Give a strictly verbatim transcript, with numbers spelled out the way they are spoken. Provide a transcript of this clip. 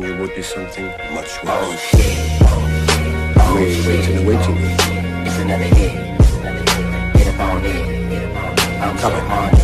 there would be something much worse. Oh shit. Oh, We're shit. waiting, waiting. It's another hit. It's another hit. Hit up on it. I'm so on it.